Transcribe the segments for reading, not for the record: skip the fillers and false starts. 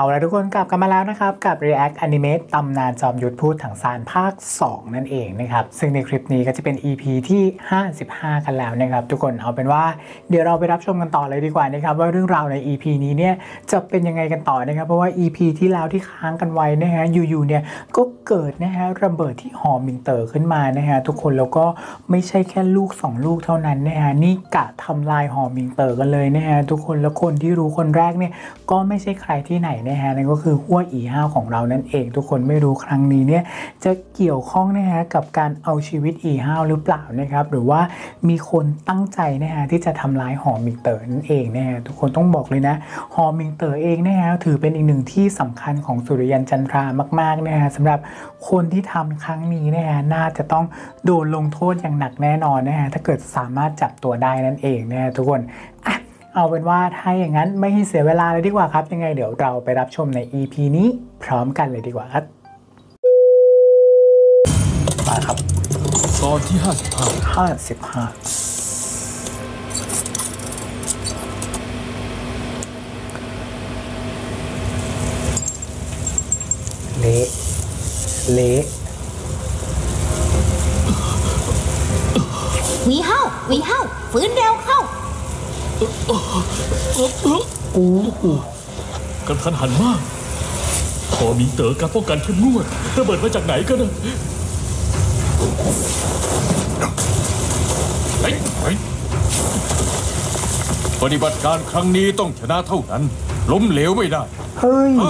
ละทุกคนกลับกันมาแล้วนะครับกับ React Anime ตำนานจอมยุทธพูดถังซานภาค 2 นั่นเองนะครับซึ่งในคลิปนี้ก็จะเป็น EP ที่ 55 กันแล้วนะครับทุกคนเอาเป็นว่าเดี๋ยวเราไปรับชมกันต่อเลยดีกว่านะครับว่าเรื่องราวใน EP นี้เนี่ยจะเป็นยังไงกันต่อนะครับเพราะว่า EP ที่แล้วที่ค้างกันไว้นะฮะอยู่ๆเนี่ยก็เกิดนะฮะระเบิดที่หอมิงเต๋อขึ้นมานะฮะทุกคนแล้วก็ไม่ใช่แค่ลูก2ลูกเท่านั้นนะฮะนี่กะทำลายหอมิงเต๋อกันเลยนะฮะทุกคนแล้วคนที่รู้คนแรกเนี่ยก็ไม่ใช่ใครที่ไหนนะฮะนั่นก็คือฮั่วอีห้าวของเรานั่นเองทุกคนไม่รู้ครั้งนี้เนี่ยจะเกี่ยวข้องนะฮะกับการเอาชีวิตอีห้าวหรือเปล่านะครับหรือว่ามีคนตั้งใจนะฮะที่จะทำลายหอมิงเต๋อนั่นเองนะฮะทุกคนต้องบอกเลยนะหอมิงเต๋อเองนะฮะถือเป็นอีกหนึ่งที่สำคัญของสุริยันจันทรามากๆนะฮะสำหรับคนที่ทำครั้งนี้นะฮะน่าจะต้องโดนลงโทษอย่างหนักแน่นอนนะฮะถ้าเกิดสามารถจับตัวได้นั่นเองนะฮะทุกคนเอาเป็นว่าถ้าอย่างนั้นไม่ให้เสียเวลาเลยดีกว่าครับยังไงเดี๋ยวเราไปรับชมใน EP นี้พร้อมกันเลยดีกว่าครับมาครับตอนที่55 เละวีเฮ้าฟื้นเร็วเข้ากันทันหันมากพอมีเต๋อการป้องกันเข้มงวดระเบิดมาจากไหนกันนะปฏิบัติการครั้งนี้ต้องชนะเท่านั้นล้มเหลวไม่ได้เฮ้ย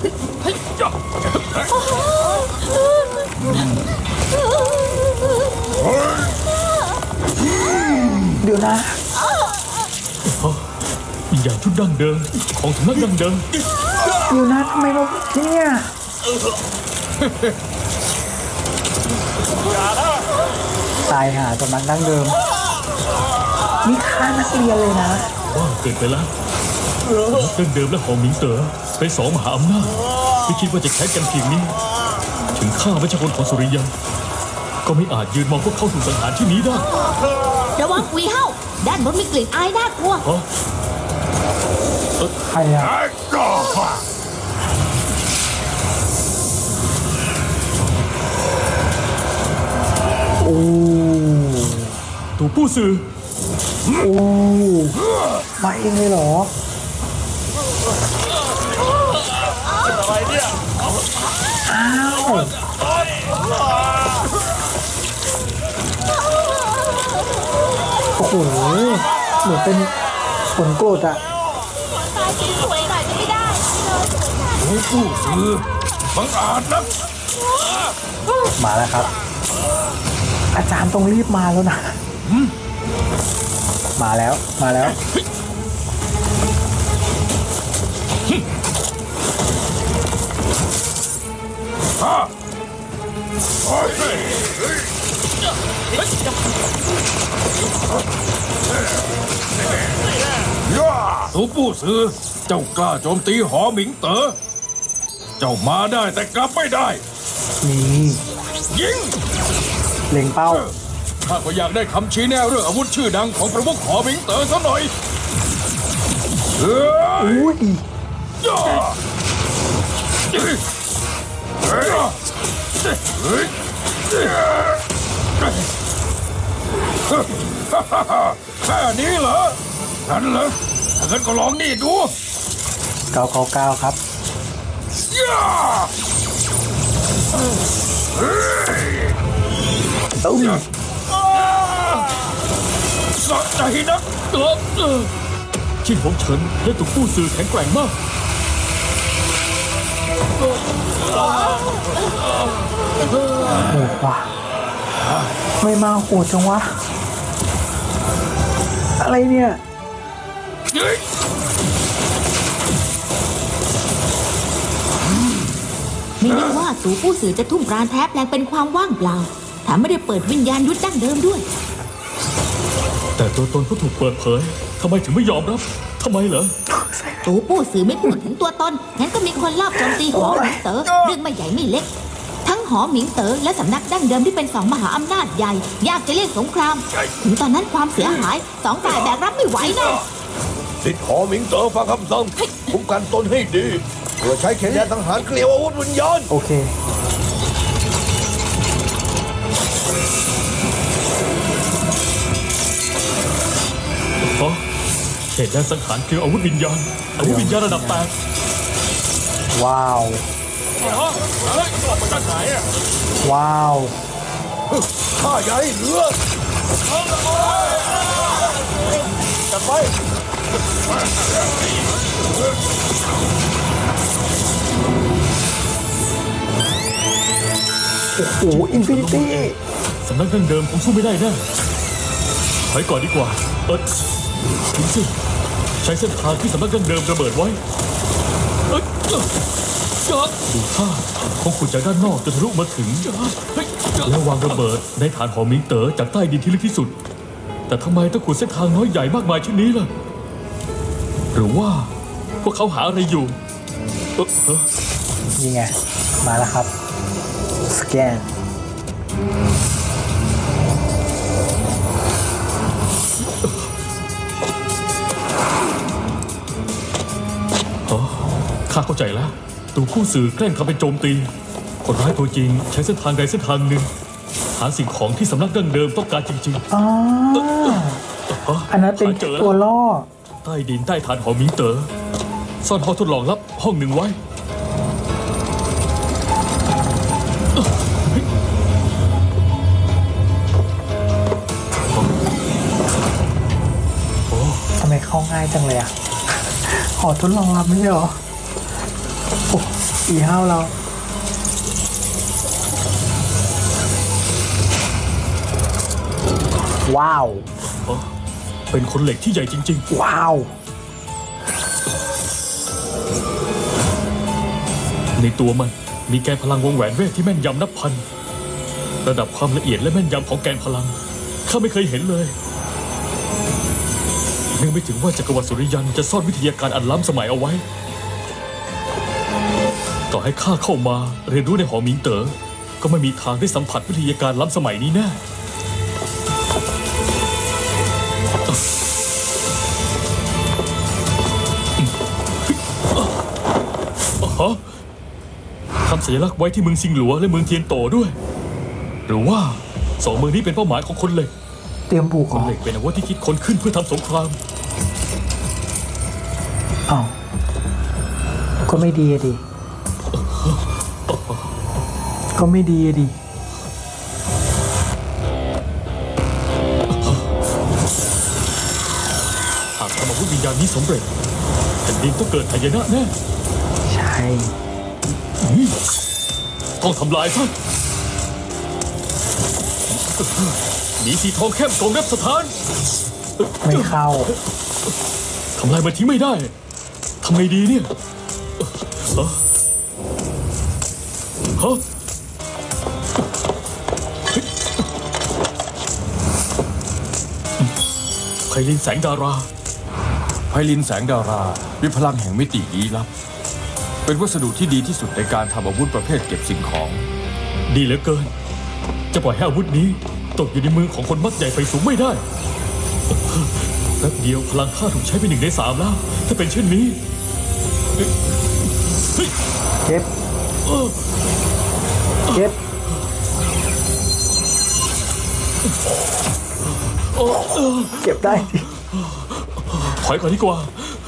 เดี๋ยวนะวิญญาณชุดดั้งเดิมของสำนักดั้งเดิมอยู่นะทำไมเราเนี่ยตายหาสำนักดั้งเดิมนี่ฆ่านักเรียนเลยนะว่าเกิดไปแล้วดั้งเดิมและหอมิงเต๋อเป็น2มหาอำนาจไม่คิดว่าจะแข่งกันเพียงนี้ถึงข้าไม่ใช่คนของสุริยันก็ไม่อาจยืนมองพวกเขาถูกสังหารที่นี้ได้ระวังวีเฮ้าด้านบนมีกลิ่นอายน่ากลัวใครอะโอ้ตัวผู้สื่อโอ้มาเองเลยเหรออะไรเนี่ยอ้าวโอ้โหเหมือนเป็นฝนโกรธอะสวยหน่อยจะไม่ได้ผู้สื่อบังอาจนักมาแล้วครับอาจารย์ต้องรีบมาแล้วนะมาแล้วตัวผู้สื่อเจ้ากล้าโจมตีหอหมิงเต๋อเจ้ามาได้แต่กลับไม่ได้นี่ยิงเล็งเป้าข้าก็อยากได้คำชี้แนะเรื่องอาวุธชื่อดังของประมุขหอหมิงเต๋อซะหน่อยอุ้ยแค่นี้เหรองั้นเหรองั้นก็ลองนี่ดู 999ครับสะใจนักชินหงเฉินและตัวผู้สื่อแข็งแกร่งมากโหดว่ะไม่มาโหดจังวะอะไรเนี่ยไม่นึกว่าสูผู้สื่อจะทุ่มปราณแท้แปลงเป็นความว่างเปล่าแถมไม่ได้เปิดวิญญาณยุทธดั้งเดิมด้วยแต่ตัวตนเขาถูกเปิดเผยทำไมถึงไม่ยอมรับทำไมเหรอสูผู้สื่อไม่พูดถึงตัวตนงั้นก็มีคนลอบโจมตีหอหมิงเต๋อเรื่องไม่ใหญ่ไม่เล็กทั้งหอหมิงเต๋อและสำนักดั้งเดิมที่เป็น2มหาอำนาจใหญ่ยากจะเรียกสงครามถึงตอนนั้นความเสียหาย2ฝ่ายแบกรับไม่ไหวแน่สิทธิ์หอหมิงเต๋อฟังคำสั่งคุ้มกันตนให้ดีโดยใช้เขตแดนสังหารเกลียวอาวุธวิญญาณโอเคเพราะเขตแดนสังหารคืออาวุธวิญญาณระดับ8 ว้าวเฮ้ยออกมาจากไหนอ่ะว้าวข้าใหญ่เหลือจับไปโอ้โหอินฟินิตี้สำนักดั้งเดิมคงสู้ไม่ได้แน่ถอยก่อนดีกว่าถึงสิใช้เส้นทางที่สำนักดั้งเดิมระเบิดไว้ดูท่าคงขุดจากด้านนอกจนทะลุมาถึงแล้ววางระเบิดในฐานหอมิงเต๋อจากใต้ดินที่ลึกที่สุด แต่ทำไมต้องขุดเส้นทางน้อยใหญ่มากมายเช่นนี้ล่ะหรือว่าพวกเขาหาอะไรอยู่นี่ไง มาแล้วครับ สแกนข้าเข้าใจแล้วตัวผู้สื่อแกล้งทำเป็นโจมตีคนร้ายตัวจริงใช้เส้นทางใดเส้นทางหนึ่งหาสิ่งของที่สำนักดั้งเดิมต้องการจริงอ๋อๆอันนั้นเป็นหาเจอตัวแล้วล่อใต้ดินใต้ฐานหอมิงเต๋อซ่อนห้องทดลองลับห้องหนึ่งไว้ทำไมเข้าง่ายจังเลยอ่ะ ขอทดลองรับไม่ใช่เหรอ โอ้อีห้าวเรา ว้าวเป็นคนเหล็กที่ใหญ่จริงว้าวๆ ในตัวมันมีแกนพลังวงแหวนเวทที่แม่นยำนับพันระดับความละเอียดและแม่นยำของแกนพลังข้าไม่เคยเห็นเลยนึกไม่ถึงว่าจักรวรรดิสุริยันจะซ่อนวิทยาการอันล้ำสมัยเอาไว้ ต่อให้ข้าเข้ามาเรียนรู้ในหอมิงเต๋อก็ไม่มีทางได้สัมผัสวิทยาการล้ำสมัยนี้แน่ทำสัญลักษณ์ไว้ที่เมืองซิงหลัวและเมืองเทียนโตด้วย หรือว่าสองเมืองนี้เป็นเป้าหมายของคนเหล็กเตรียมบุกคเหรนอเหล็กเป็นอาวุธที่คิดค้นขึ้นเพื่อทำสงครามอ้าว ก็ไม่ดีอะดิ ก็ไม่ดีอะดิหากทำอาวุธวิญญาณนี้สำเร็จแผ่นดินต้องเกิดหายนะแน่ใช่ต้องทำลายซะหนีสีทองเข้มกองรับสถานไม่เข้าทำลายมันทิ้งไม่ได้ทำไงดีเนี่ยฮะไพลินแสงดาราไพลินแสงดารามีพลังแห่งมิติลี้ลับ เป็นวัสดุที่ดีที่สุดในการทำอาวุธประเภทเก็บสิ่งของดีเหลือเกิน จะปล่อยให้อาวุธนี้ตกอยู่ในมือของคนมักใหญ่ไฟสูงไม่ได้แป๊บเดียวพลังข้าถูกใช้ไป1 ใน 3แล้ว ถ้าเป็นเช่นนี้เฮ้ยเก็บ เก็บ เก็บได้ดิถอยก่อนดีกว่า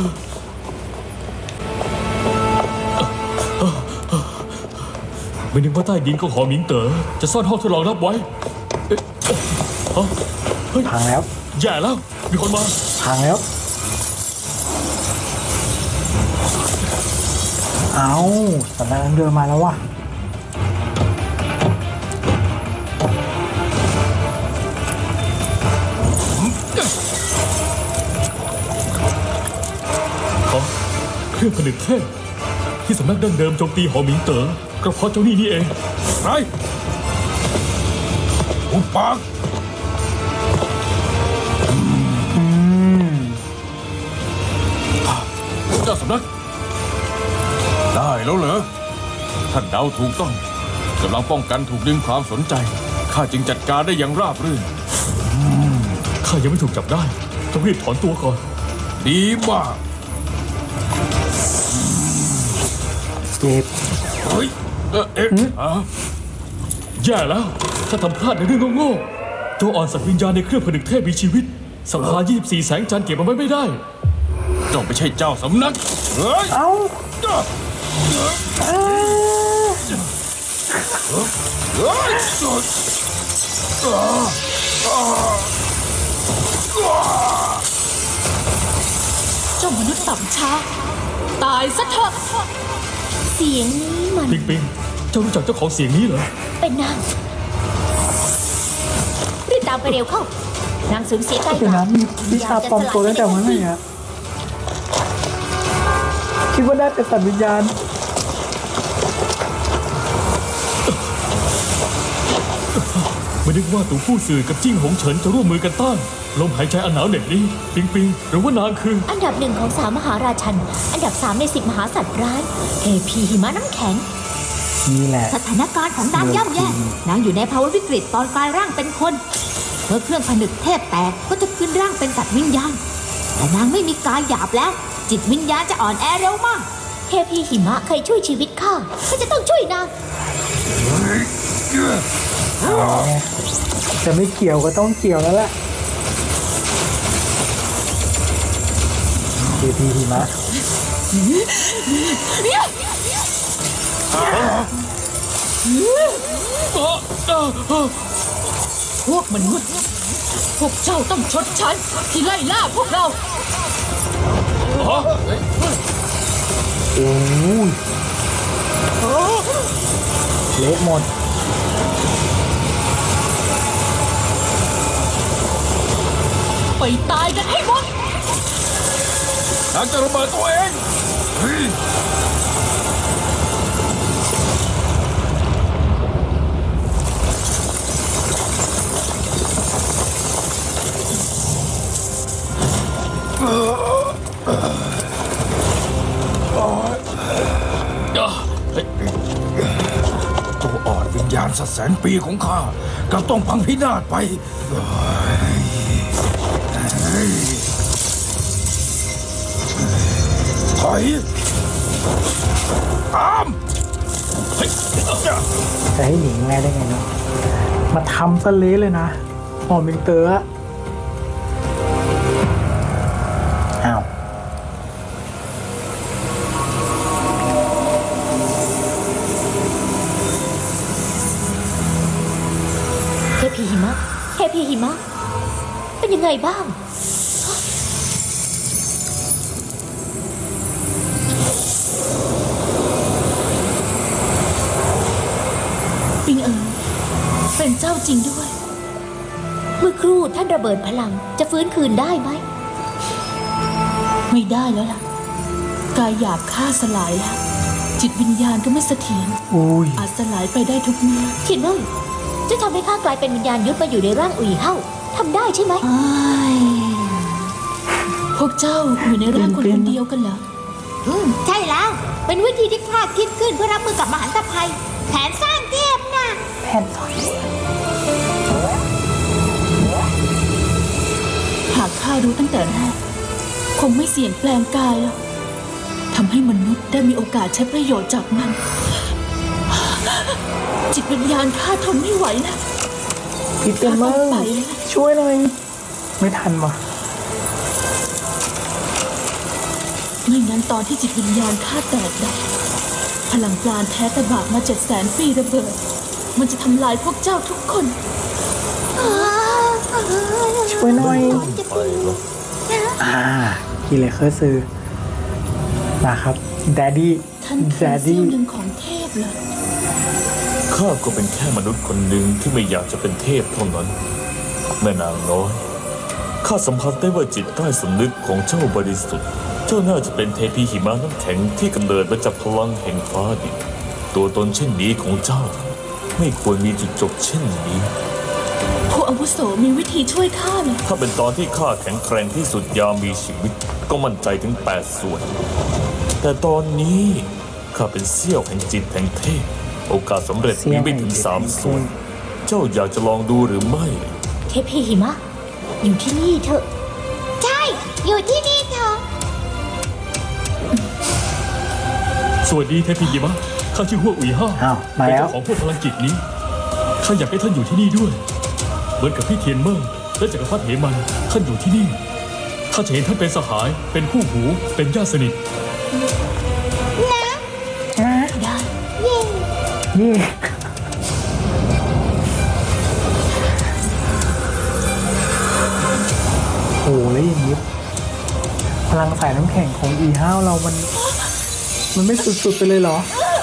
ไม่นึกว่าใต้ดินของหอมิงเต๋อจะซ่อนห้องทดลองลับไว้เฮ้ยพังแล้วแย่แล้ว มีคนมาพังแล้ว เอาสำนักเดินมาแล้วว่ะเครื่องผนึกเทพที่สำนักดั้งเดิมโจมตีหอมิงเต๋อก็เพราะเจ้านี่เองไรอุปาก เจ้าสำนัก ได้แล้วเหรอ ท่านเดาถูกต้องกำลังป้องกันถูกดึงความสนใจ ข้าจึงจัดการได้อย่างราบรื่นข้ายังไม่ถูกจับได้ต้องรีบถอนตัวก่อนดีมากเจ็บเฮ้ยแย่แล้ว ถ้าทำพลาดในเรื่องโง่ๆโจอ่อนสัตว์วิญญาณในเครื่องผนึกเทพมีชีวิตสังหาร24 แสงจันทร์เก็บมันไว้ไม่ได้เจ้าไม่ใช่เจ้าสำนักเฮ้ยเอ้าเจ้ามนุษย์ต่ำช้า ตายซะเถอะเสียงนี้มันปิงปิงเจ้ารู้จักเจ้าของเสียงนี้เหรอเป็นนางรีบตามไปเร็วเข้านางสูญเสียกายเดี๋ยวนะมีวิชาปลอมตัวตั้งแต่เมื่อไหร่อะคิดว่าได้เป็นสัตว์วิญญาณไม่นึกว่าตู่ผู้สื่อกับจิ้งหงเฉินจะร่วมมือกันต้านลมหายใจอันหนาวเหน็บนี้ปิงปิงหรือว่านางคืออันดับ1ของ3มหาราชัน อันดับ3ใน10มหาสัตว์ร้ายเทพีหิมะน้ำแข็งนี่แหละสถานการณ์ของนางย่ำแย่นางอยู่ในภาวะวิกฤตตอนกลายร่างเป็นคนเมื่อเครื่องผนึกเทพแตกก็จะขึ้นร่างเป็นสัตว์วิญญาณแต่นางไม่มีกายหยาบแล้ว จิตวิญญาณจะอ่อนแอเร็วมากเทพีหิมะเคยช่วยชีวิตข้าก็จะต้องช่วยนางจะไม่เกี่ยวก็ต้องเกี่ยวแล้วแหละเทพีหิมะพวกมนุษย์พวกเจ้าต้องชดใช้ที่ไล่ล่าพวกเราโอ้ยเละหมดไปตายกันให้หมดนางจะระเบิดตัวเองเฮ้ย ตัวอ่อนวิญญาณสัตว์แสนปีของข้ากลับต้องพังพินาศไปถอยตามจะให้หนีง่ายได้ไงเนาะมาทำซะเละเลยนะหอมมิงเตอร์อะอ้าวเทพีหิมะเทพีหิมะเป็นยังไงบ้างปิงเป็นเจ้าจริงด้วย เมื่อครู่ท่านระเบิดพลังจะฟื้นคืนได้ไหม ไม่ได้แล้วล่ะ กายหยาบฆ่าสลายแล้ว จิตวิญญาณก็ไม่เสถียรอุ้ยอาจสลายไปได้ทุกเมื่อคิดว่าจะทำให้ข้ากลายเป็นวิญญาณยุทธมาอยู่ในร่างอุ๋ยเฮ้าทำได้ใช่ไหมพวกเจ้าอยู่ในร่างคนคนเดียวกันเหรอใช่แล้ว เป็นวิธีที่ข้าคิดขึ้นเพื่อรับมือกับมหันตภัยแผนสร้างเทพนะแพนถอยหากข้ารู้ตั้งแต่แรกคงไม่เสี่ยงแปลงกายหรอกทำให้มนุษย์ได้มีโอกาสใช้ประโยชน์จากมัน จิตวิญญาณข้าทนไม่ไหวแล้วพี่เต็มเมอร์ช่วยหน่อย ไม่ทันว่ะไม่งั้นตอนที่จิตวิญญาณข้าแตกดับพลังปราณแท้แต่บากมา700,000 ปีระเบิด มันจะทำลายพวกเจ้าทุกคนช่วยหน่อยกิเลเคอร์ซื้อมาครับแดดดี้ท่านคือเสี้ยวหนึ่งของเทพเหรอข้าก็เป็นแค่มนุษย์คนหนึ่งที่ไม่อยากจะเป็นเทพเท่านั้น แม่นางน้อยข้าสัมผัสได้ว่าจิตใต้สำนึกของเจ้าบริสุทธิ์เจ้าน่าจะเป็นเทพีหิมะน้ำแข็งที่กำเนิดมาจากพลังแห่งฟ้าดินตัวตนเช่นนี้ของเจ้า ไม่ควรมีจุดจบเช่นนี้ผู้อาวุโสมีวิธีช่วยข้าไหมถ้าเป็นตอนที่ข้าแข็งแกร่งที่สุดยามมีชีวิตก็มั่นใจถึง8 ส่วน แต่ตอนนี้ข้าเป็นเสี้ยวแห่งจิตแห่งเทพโอกาสสำเร็จมีไม่ถึง3 ส่วน เจ้าอยากจะลองดูหรือไม่เทพีหิมะอยู่ที่นี่เถอะใช่อยู่ที่นี่เถอะสวัสดีเทพียิมะข้าชื่อฮั่วอุ๋ยห้าอ้าวมาเป็นแล้วเจ้าของพวกพลังจิตนี้ข้าอยากให้ท่านอยู่ที่นี่ด้วยเหมือนกับพี่เทียนเมิ่งและจักรพรรดิเหมันท่านอยู่ที่นี่ข้าจะเห็นท่านเป็นสหายเป็นคู่หูเป็นญาติสนิทได้นี่โอ้แล้วอย่างนี้พลังสายน้ำแข็งของอีห้าวเรามันไม่สุดๆไปเลยเหรอ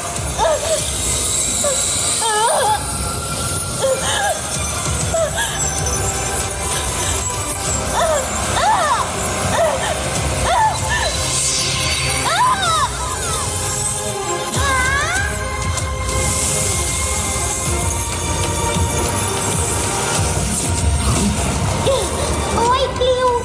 โอ้ยปลิว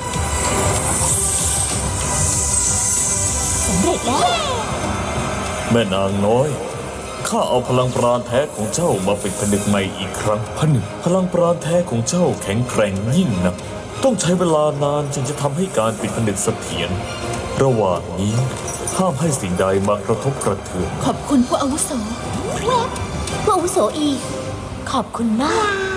สำเร็จแล้วแม่นางน้อยข้าเอาพลังปราณแท้ของเจ้ามาเป็นผนึกใหม่อีกครั้งผนึกพลังปราณแท้ของเจ้าแข็งแกร่งยิ่งนักต้องใช้เวลานานจึงจะทำให้การปิดผนึกเสถียรระหว่างนี้ห้ามให้สิ่งใดมากระทบกระเทือนขอบคุณผู้อาวุโสผู้อาวุโสอีกขอบคุณมาก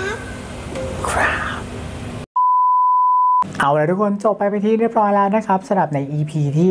เอาละทุกคนจบไปที่เรียบร้อยแล้วนะครับสำหรับใน EP ที่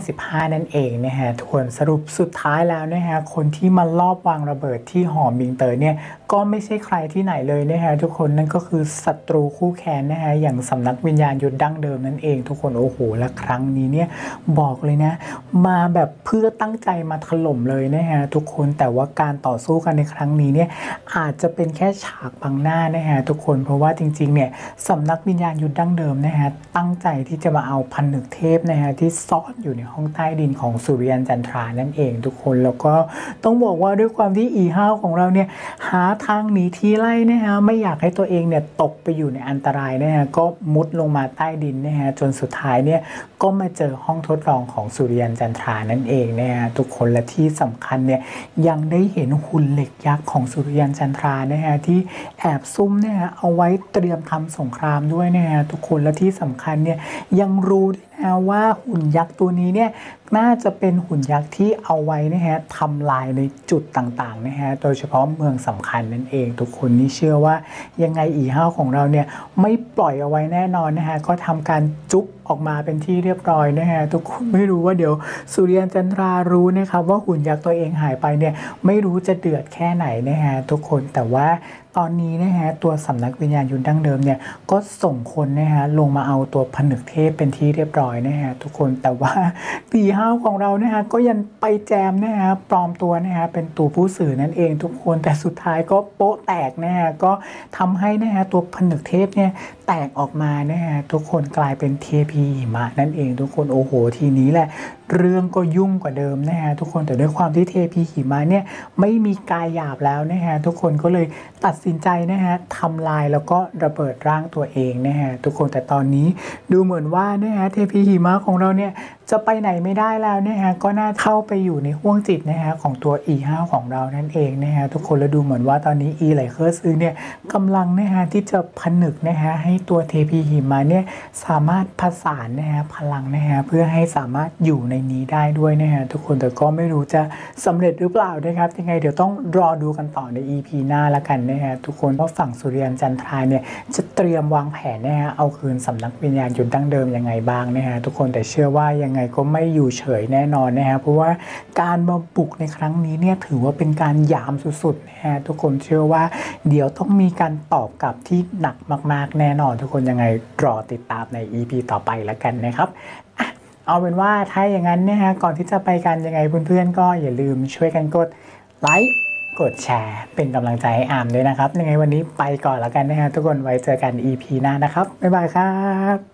55 นั่นเองนะฮะทุกคนสรุปสุดท้ายแล้วนะฮะคนที่มาลอบวางระเบิดที่หอมิงเตอร์เนี่ยก็ไม่ใช่ใครที่ไหนเลยนะฮะทุกคนนั่นก็คือศัตรูคู่แค้นนะฮะอย่างสำนักวิญญาณยุทธดั้งเดิมนั่นเองทุกคนโอ้โหและครั้งนี้เนี่ยบอกเลยนะมาแบบเพื่อตั้งใจมาถล่มเลยนะฮะทุกคนแต่ว่าการต่อสู้กันในครั้งนี้เนี่ยอาจจะเป็นแค่ฉากบังหน้านะฮะทุกคนเพราะว่าจริงๆเนี่ยสำนักวิญญาณยุทธดั้งเดิมนะฮะตั้งใจที่จะมาเอาผนึกเทพนะฮะที่ซ่อนอยู่ในห้องใต้ดินของสุริยันจันทรานั่นเองทุกคนแล้วก็ต้องบอกว่าด้วยความที่อีห้าวของเราเนี่ยหาทางหนีทีไล่นะฮะไม่อยากให้ตัวเองเนี่ยตกไปอยู่ในอันตรายนะฮะก็มุดลงมาใต้ดินนะฮะจนสุดท้ายเนี่ยก็มาเจอห้องทดลองของสุริยันจันทรานั่นเองนะฮะทุกคนและที่สำคัญเนี่ยยังได้เห็นหุ่นเหล็กยักษ์ของสุริยันจันทรานะฮะที่แอบซุ่มนะฮะเอาไว้เตรียมทำสงครามด้วยนะฮะทุกคนและที่สำคัญเนี่ยยังรู้ด้วยนะว่าหุ่นยักษ์ตัวนี้เนี่ยน่าจะเป็นหุ่นยักษ์ที่เอาไว้นะฮะทำลายในจุดต่างๆนะฮะโดยเฉพาะเมืองสำคัญนั่นเองทุกคนนี่เชื่อว่ายังไงอีห้าวของเราเนี่ยไม่ปล่อยเอาไว้แน่นอนนะฮะก็ทำการจุ๊บออกมาเป็นที่เรียบร้อยนะฮะทุกคนไม่รู้ว่าเดี๋ยวสุริยันจันทรารู้นะครับว่าหุ่นยักษ์ตัวเองหายไปเนี่ยไม่รู้จะเดือดแค่ไหนนะฮะทุกคนแต่ว่าตอนนี้นะฮะตัวสำนักวิญญาณยุทธดั้งเดิมเนี่ยก็ส่งคนนะฮะลงมาเอาตัวผนึกเทพเป็นที่เรียบร้อยนะฮะทุกคนแต่ว่าตีห้าวของเรานะฮะก็ยังไปแจมนะฮะปลอมตัวนะฮะเป็นตัวผู้สื่อนั่นเองทุกคนแต่สุดท้ายก็โป๊ะแตกนะฮะก็ทำให้นะฮะตัวผนึกเทพเนี่ยแตกออกมานะฮะทุกคนกลายเป็นเทพีหิมะนั่นเองทุกคนโอ้โหทีนี้แหละเรื่องก็ยุ่งกว่าเดิมนะฮะทุกคนแต่ด้วยความที่เทพีหิมะเนี่ยไม่มีกายหยาบแล้วนะฮะทุกคนก็เลยตัดสินใจนะฮะทำลายแล้วก็ระเบิดร่างตัวเองนะฮะทุกคนแต่ตอนนี้ดูเหมือนว่านะฮะเทพีหิมะของเราเนี่ยจะไปไหนไม่ได้แล้วนะฮะก็น่าเข้าไปอยู่ในห้วงจิตนะฮะของตัวอีห้าวของเรานั่นเองนะฮะทุกคนแล้วดูเหมือนว่าตอนนี้อีไหลเคอร์ซื้อเนี่ยกำลังนะฮะที่จะผนึกนะฮะให้ตัวเทพีหิมะเนี่ยสามารถผสานนะฮะพลังนะฮะเพื่อให้สามารถอยู่ในนี้ได้ด้วยนะฮะทุกคนแต่ก็ไม่รู้จะสำเร็จหรือเปล่านะครับยังไงเดี๋ยวต้องรอดูกันต่อใน EP หน้าละกันนะฮะทุกคนว่าฝั่งสุริยันจันทราเนี่ยจะเตรียมวางแผนนะฮะเอาคืนสำนักวิญญาณยุทธดั้งเดิมยังไงบ้างนะฮะทุกคนแต่เชื่อว่ายังไงก็ไม่อยู่เฉยแน่นอนนะฮะเพราะว่าการมาบุกในครั้งนี้เนี่ยถือว่าเป็นการหยามสุดๆนะฮะทุกคนเชื่อว่าเดี๋ยวต้องมีการตอบกลับที่หนักมากๆแน่นอนทุกคนยังไงรอติดตามใน EP ต่อไปละกันนะครับเอาเป็นว่าถ้าอย่างนั้นนะฮะก่อนที่จะไปกันยังไงเพื่อนๆก็อย่าลืมช่วยกันกดไลค์กดแชร์เป็นกำลังใจให้อาร์มด้วยนะครับยังไงวันนี้ไปก่อนแล้วกันนะฮะทุกคนไว้เจอกัน EP หน้านะครับบ๊ายบายครับ